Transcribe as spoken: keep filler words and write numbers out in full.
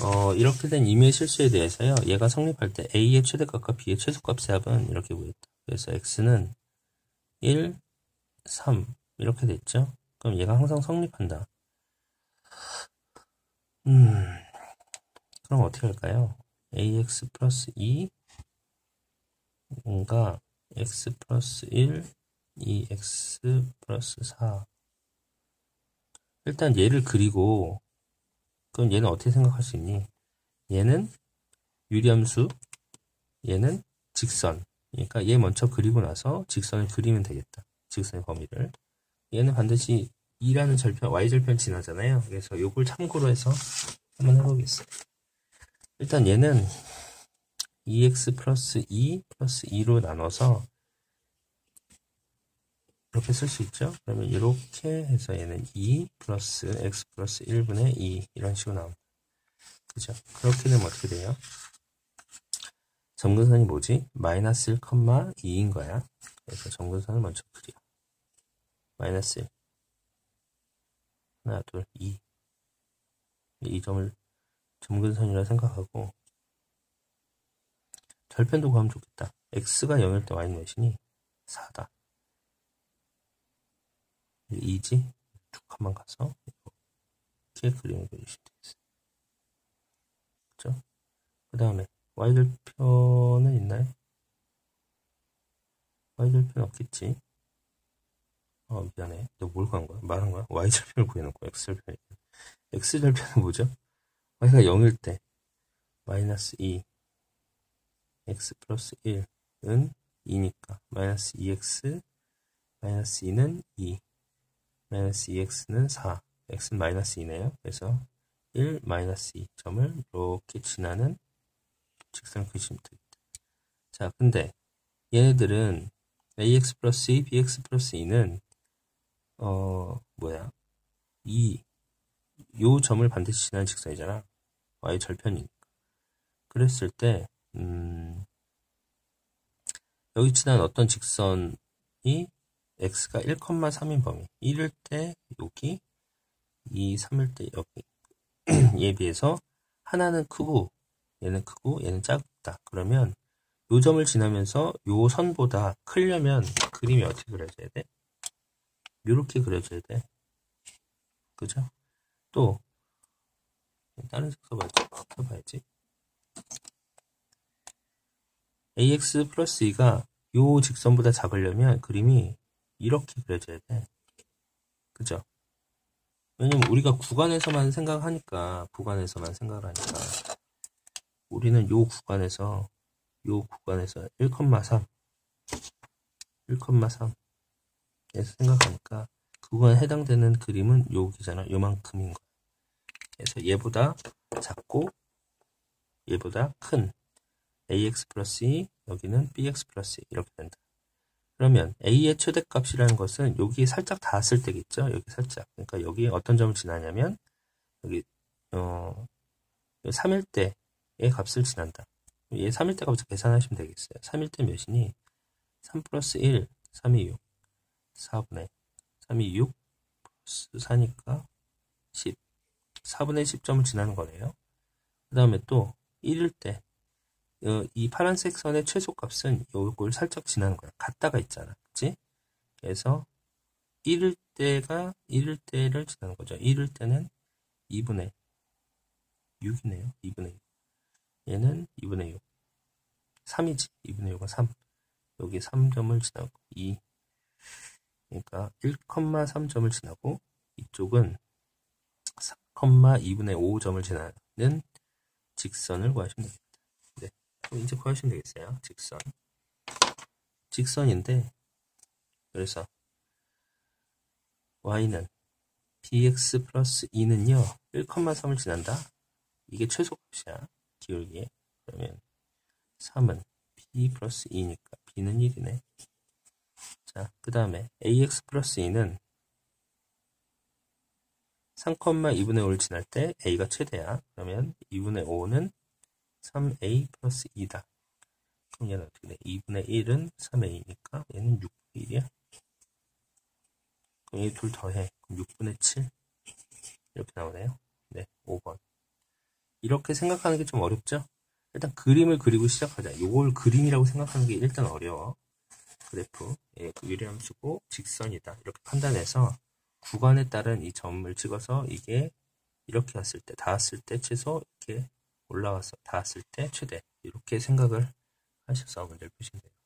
어, 이렇게 된 임의의 실수에 대해서요. 얘가 성립할 때 A의 최대값과 B의 최소값의 합은 이렇게 보였다. 그래서 X는 일, 삼 이렇게 됐죠. 그럼 얘가 항상 성립한다. 음, 그럼 어떻게 할까요? ax 플러스 이 뭔가 x 플러스 일, 이 엑스 플러스 사. 일단 얘를 그리고 그럼 얘는 어떻게 생각할 수 있니? 얘는 유리함수, 얘는 직선. 그러니까 얘 먼저 그리고 나서 직선을 그리면 되겠다. 직선의 범위를. 얘는 반드시 이라는 절편, y절편 지나잖아요. 그래서 요걸 참고로 해서 한번 해보겠습니다. 일단 얘는 이 엑스 플러스 이 플러스 이로 나눠서 이렇게 쓸 수 있죠. 그러면 이렇게 해서 얘는 이 플러스 x 플러스 일분의 이 이런 식으로 나옵니다. 그죠? 그렇게 되면 어떻게 돼요? 점근선이 뭐지? 마이너스 일, 이인 거야. 그래서 점근선을 먼저 그려. 마이너스 일. 하나, 둘, 이. 이 점을 점근선이라 생각하고 절편도 구하면 좋겠다. x가 영일 때 y는 몇이니? 사다. 이지? 쭉 한번 가서 이렇게 그림을 그리시면 되겠어요. 그죠? 그 다음에 y절편은 있나요? y절편 없겠지. 어 미안해. 너 뭘 구한 거야? 말한 거야? y절편을 구해놓고 x절편이. x절편은 뭐죠? y가 영일 때 마이너스 이 x 플러스 일은 이니까 마이너스 이 엑스 마이너스 이는 이 마이너스 이 엑스는 사 x는 마이너스 이네요. 그래서 일 마이너스 이 점을 이렇게 지나는 직선을 그리시면 되겠다. 자, 근데 얘네들은 ax 플러스 이, bx 플러스 이는 어 뭐야 이 요 점을 반드시 지나는 직선이잖아. y 절편이니까. 그랬을 때 음, 여기 지난 어떤 직선이 x가 일, 삼인 범위. 일일 때 여기, 이, 삼일 때 여기. 얘에 비해서 하나는 크고 얘는 크고 얘는 작다. 그러면 요 점을 지나면서 요 선보다 크려면 그림이 어떻게 그려져야 돼? 요렇게 그려져야 돼. 그죠? 또 다른 색 써봐야지. 써봐야지. ax 플러스 이가 요 직선보다 작으려면 그림이 이렇게 그려져야 돼. 그죠? 왜냐면 우리가 구간에서만 생각하니까, 구간에서만 생각을 하니까, 우리는 요 구간에서, 요 구간에서 일, 삼, 일, 삼에서 생각하니까, 그 구간에 해당되는 그림은 여기잖아. 요만큼인 거야. 그래서 얘보다 작고, 얘보다 큰 ax 플러스 이, 여기는 bx 플러스 이, 이렇게 된다. 그러면 a의 최대값이라는 것은 여기 살짝 닿았을 때겠죠. 여기 살짝. 그러니까 여기 어떤 점을 지나냐면 여기 어 삼일 때의 값을 지난다. 얘 삼일 때 값을 계산하시면 되겠어요. 삼일 때 몇이니? 삼 플러스 일, 삼이 육. 사분의 삼이 육 플러스 사니까 십. 사분의 십 점을 지나는 거네요. 그 다음에 또 일일 때 이 파란색 선의 최소값은 요걸 살짝 지나는 거야. 같다가 있잖아. 그치? 그래서 일일 때가 일일 때를 지나는 거죠. 일일 때는 이분의 육이네요. 이분의 육. 얘는 이분의 육. 삼이지. 이분의 육은 삼. 여기 삼 점을 지나고 이. 그러니까 일, 삼 점을 지나고 이쪽은 삼, 이분의 오 점을 지나는 직선을 구하시면 됩니다. 네. 이제 구하시면 되겠어요. 직선. 직선인데, 그래서, y는 bx 플러스 이는요, 일, 삼을 지난다. 이게 최소값이야. 기울기에. 그러면, 삼은 b 플러스 이니까, b는 일이네. 자, 그 다음에, ax 플러스 이는 삼, 이분의 오를 지날 때 a가 최대야. 그러면 이분의 오는 삼 에이 플러스 이다. 그럼 얘는 어떻게 돼? 이분의 일은 삼 에이니까 얘는 육분의 일이야. 그럼 이 둘 더해. 그럼 육분의 칠. 이렇게 나오네요. 네, 오 번. 이렇게 생각하는 게 좀 어렵죠? 일단 그림을 그리고 시작하자. 이걸 그림이라고 생각하는 게 일단 어려워. 그래프, 예, 그 유리함수고 직선이다. 이렇게 판단해서 구간에 따른 이 점을 찍어서 이게 이렇게 왔을 때, 닿았을 때 최소, 이렇게 올라와서 닿았을 때 최대. 이렇게 생각을 하셔서 문제를 푸시면 돼요.